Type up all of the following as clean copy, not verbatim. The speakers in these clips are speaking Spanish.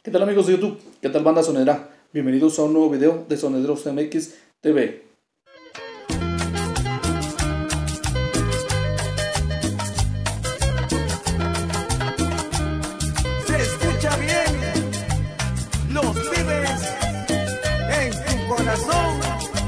¿Qué tal amigos de YouTube? ¿Qué tal banda sonera? Bienvenidos a un nuevo video de Sonederos MX TV. Se escucha bien, los vives en tu corazón.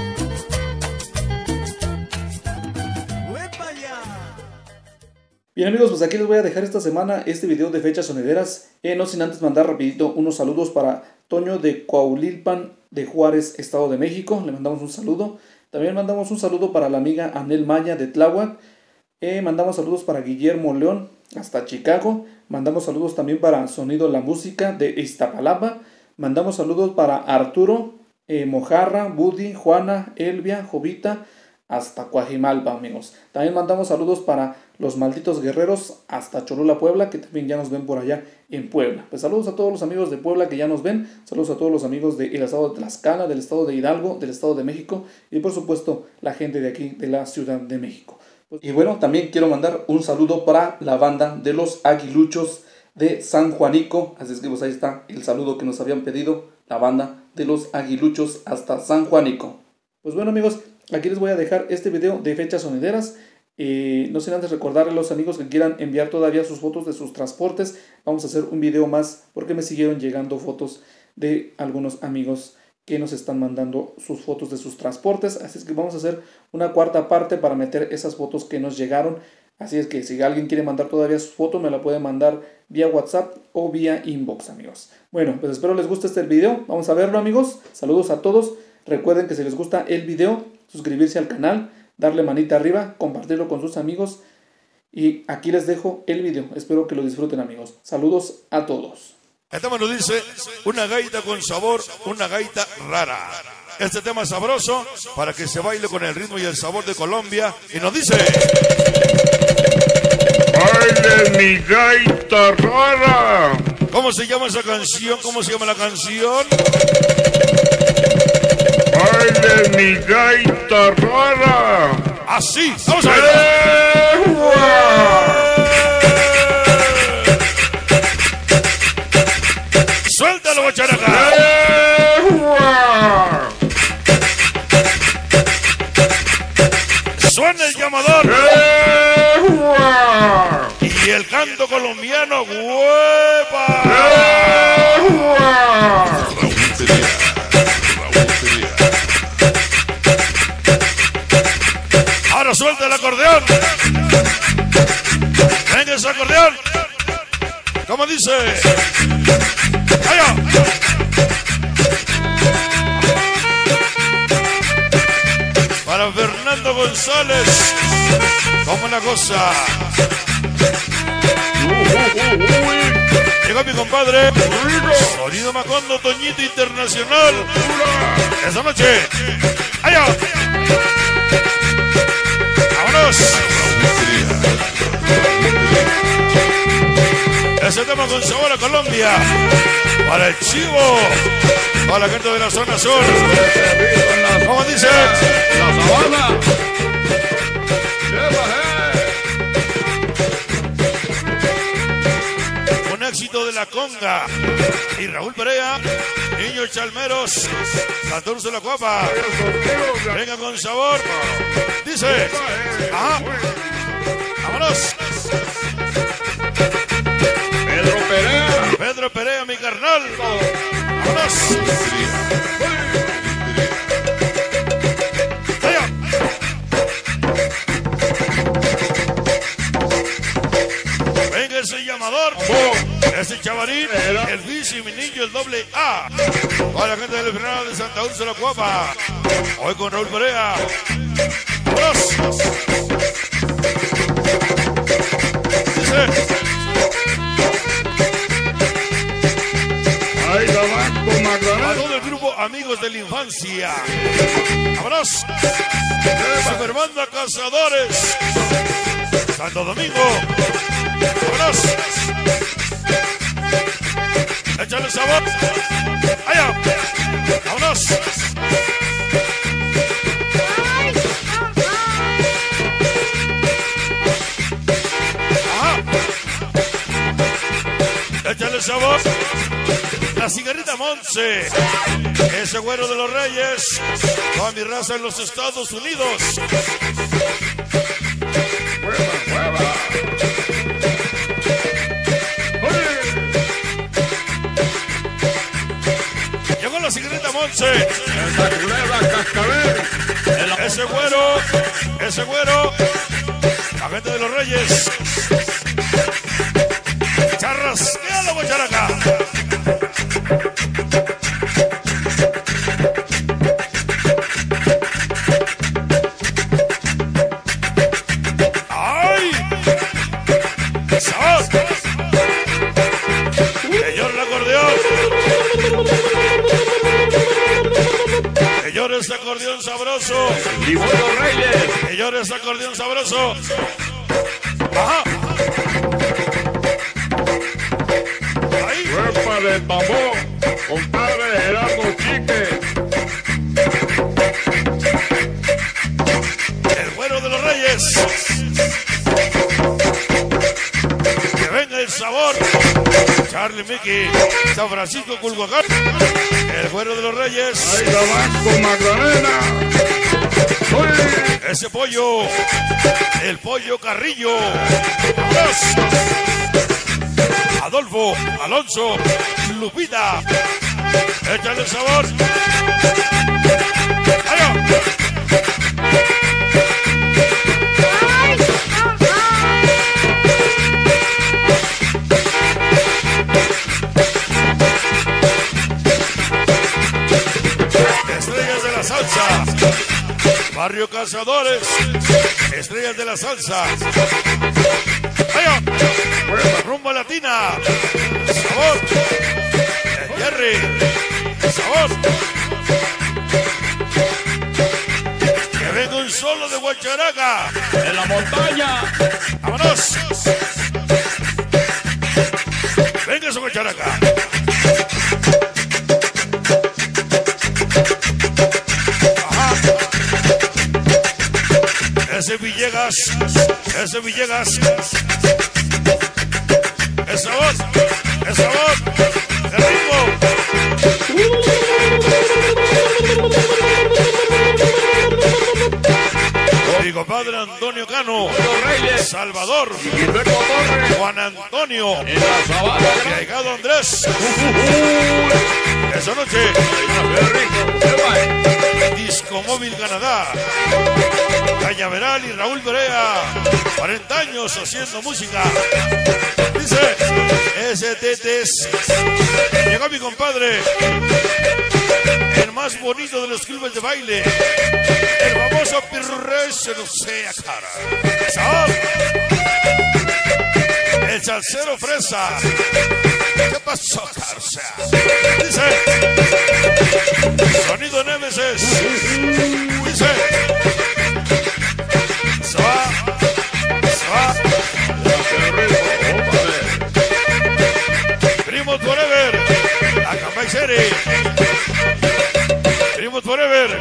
¡Uepa ya! Bien amigos, pues aquí les voy a dejar esta semana este video de fechas sonederas. No sin antes mandar rapidito unos saludos para Toño de Coahuilpan de Juárez, Estado de México. Le mandamos un saludo. También mandamos un saludo para la amiga Anel Maya de Tláhuac. Mandamos saludos para Guillermo León hasta Chicago. Mandamos saludos también para Sonido La Música de Iztapalapa. Mandamos saludos para Arturo, Mojarra, Buddy, Juana, Elvia, Jovita hasta Coajimalpa, amigos. También mandamos saludos para los malditos guerreros hasta Cholula, Puebla, que también ya nos ven por allá en Puebla. Pues saludos a todos los amigos de Puebla que ya nos ven, saludos a todos los amigos del estado de Tlaxcala, del estado de Hidalgo, del estado de México y por supuesto la gente de aquí de la Ciudad de México. Y bueno, también quiero mandar un saludo para la banda de los Aguiluchos de San Juanico, así es que pues ahí está el saludo que nos habían pedido, la banda de los Aguiluchos hasta San Juanico. Pues bueno amigos, aquí les voy a dejar este video de fechas sonederas. No sin antes recordarles a los amigos que quieran enviar todavía sus fotos de sus transportes. Vamos a hacer un video más porque me siguieron llegando fotos de algunos amigos que nos están mandando sus fotos de sus transportes. Así es que vamos a hacer una cuarta parte para meter esas fotos que nos llegaron. Así es que si alguien quiere mandar todavía sus fotos, me la puede mandar vía WhatsApp o vía inbox, amigos. Bueno, pues espero les guste este video. Vamos a verlo, amigos. Saludos a todos. Recuerden que si les gusta el video, suscribirse al canal, darle manita arriba, compartirlo con sus amigos. Y aquí les dejo el video. Espero que lo disfruten, amigos. Saludos a todos. El tema nos dice, una gaita con sabor, una gaita rara. Este tema es sabroso para que se baile con el ritmo y el sabor de Colombia. Y nos dice... ¡Baile mi gaita rara! ¿Cómo se llama esa canción? ¿Cómo se llama la canción? ¡Baile mi gaita rara! Así, vamos a ver. ¡Suéltalo, guacharaca! ¡Suena el llamador! Y el canto colombiano, ¡huepa! Ahora suelta el acordeón. Venga ese acordeón. ¿Cómo dice? ¡Allá! Para Fernando González. ¿Cómo la cosa? Llegó mi compadre Sonido Macondo, Toñito Internacional. Esta noche. ¡Allá! ¡Vámonos! Ese tema con sabor a Colombia. Para el Chivo. Para la gente de la zona sur. ¿Cómo dice? ¡La sabana! Un éxito de la conga. Y Raúl Perea. Niños Chalmeros. Santurce La Cuapa. Venga con sabor. Dice. Ajá. Vámonos. Pedro Perea, mi carnal. Vámonos. Allá. Venga ese llamador. Ese chavarín. El bici, mi niño, el doble A. Para la gente del Fernando de Santa Úrsula, Cuapa. Hoy con Raúl Perea. ¡Vámonos! Dice. A todo el grupo Amigos de la Infancia. ¡Vámonos! Superbanda Cazadores. Santo Domingo. ¡Vámonos! Échale sabor. ¡Allá! ¡Vámonos! Ajá. Échale sabor. la cigarrita Monse. Ese güero de los Reyes. Toda mi raza en los Estados Unidos. Llegó la cigarrita Monse. Ese güero. La gente de los Reyes. Charras, ¿qué la guacharaca? ¡Ay! ¡Sabor! Señor el acordeón. Señor ese acordeón sabroso. Y Buenos Reyes. Señor ese acordeón sabroso. Ajá. Cuerpa de tambor, compadre Gerardo Chique. El güero de los Reyes. Que venga el sabor. Charlie Mickey, San Francisco Culhuacán. El güero de los Reyes. Ay, Tabasco, Magdalena. Ese pollo. El pollo Carrillo. ¡Vamos! Adolfo, Alonso, Lupita. Échale el sabor. ¡Allá! Estrellas de la salsa. Barrio Cazadores. Estrellas de la salsa. ¡Allá! Rumba Latina. Sabor. El Jerry. Sabor. Que venga un solo de guacharaca. En la montaña. ¡Vámonos! Venga su guacharaca. Ajá. Ese Villegas. Ese Villegas. ¡Esa voz! ¡Esa voz! ¡El ritmo! Mi compadre Antonio Cano, Salvador, Juan Antonio, y Aigado Andrés. Esa noche, Disco Móvil Canadá, Cañaveral y Raúl Berea, 40 años haciendo música. Dice, ese tetes. Llegó mi compadre, el más bonito de los clubes de baile, el famoso Pirre se lo sea cara. ¿Sabor? El salsero Fresa. ¿Qué pasó, Carza? Dice, sonido Némesis. Dice, Primos Forever, Acambay City, Primos Forever,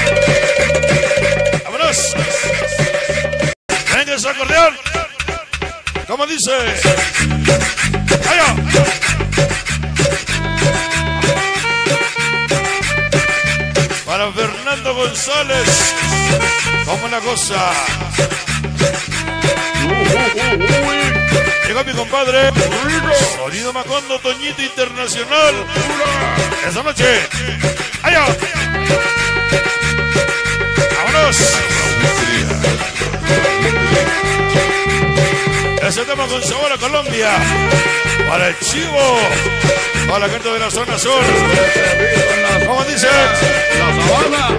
vámonos, venga ese acordeón, ¿cómo dice? ¡Allá! Para Fernando González, como una cosa. Llegó mi compadre, Sonido Macondo, Toñito Internacional. Esta noche, allá. Vámonos. Ese tema con sabor a Colombia. Para el Chivo, para la gente de la zona sur. ¿Cómo dice? La Sabana.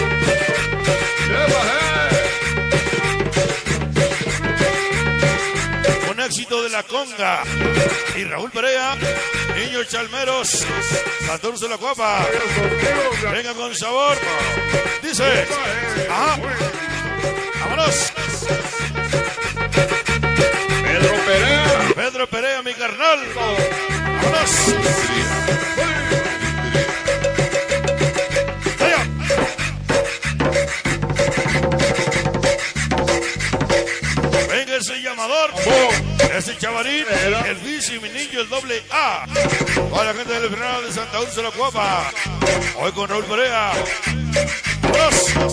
Éxito de la conga y Raúl Perea, Niños Chalmeros, Santurce la Cuapa, venga con sabor, dice, ajá, vámonos. Pedro Perea, mi carnal, vámonos. Allá. Venga ese llamador. ese Chavarín, el bici, mi niño, el doble A. Para la gente del Fernando de Santa Úrsula, Cuapa. Hoy con Raúl Perea. ¡Vámonos!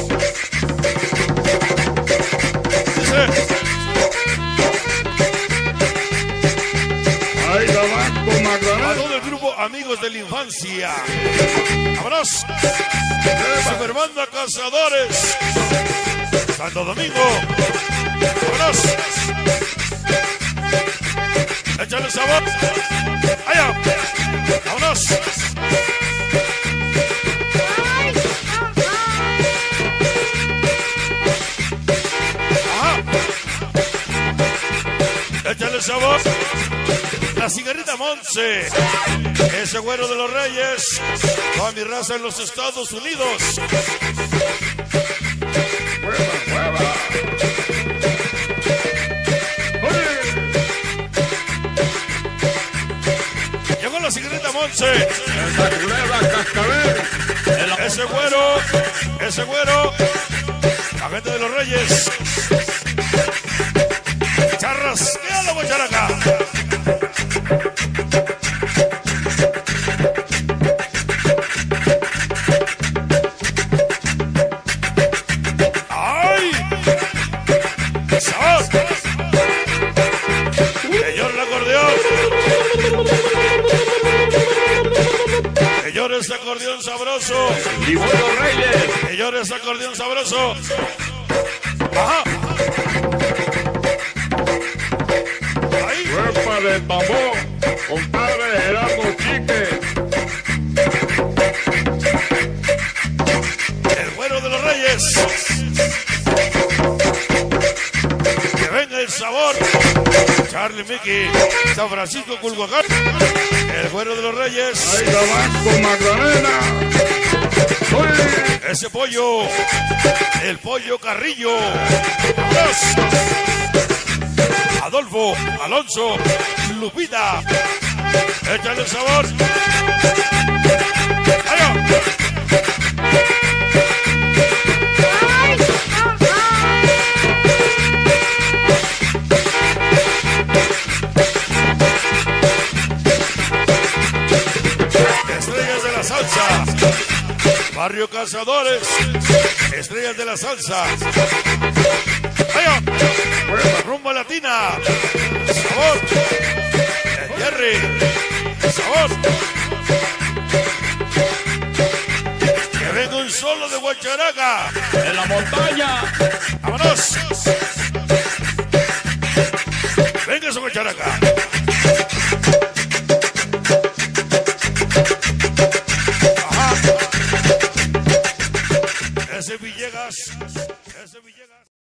Dice. Ahí la va con A Magdalena. todo el grupo Amigos de la Infancia. ¡Vámonos! Superbanda Cazadores. Santo Domingo. ¡Vámonos! ¡Échale sabor! ¡Allá! ¡Vámonos! ¡Ajá! ¡Échale sabor! La cigarrita Monse. Ese güero de los Reyes. Toda mi raza en los Estados Unidos. Llegó la cigarrita Monse. Esa culebra cascabel. Ese güero. La gente de los Reyes. Charras. ¡Mira la guacharaca! ¡Ay! ¡Sabor! ¡Que llore el acordeón! ¡Que llore ese acordeón sabroso! Y Buenos Reyes. ¡Que llore ese acordeón sabroso! ¡Ajá! ¡Ahí! Cuerpa de tambor. Compadre Gerardo Chique. El güero de los Reyes. Que venga el sabor. Charlie Mickey, San Francisco, Culhuacán. El güero de los Reyes. Ahí la va con Magdalena. Uy. Ese pollo. El pollo Carrillo. ¡Vámonos! Adolfo, Alonso, Lupita. Échale el sabor. ¡Allá! Estrellas de la salsa. Barrio Cazadores. Estrellas de la salsa. ¡Allá! Rumba Latina. Sabor. El Jerry. Sabor. Que venga un solo de guacharaca. En la montaña. ¡Vámonos! Venga esa guacharaca. Ajá. Ese Villegas.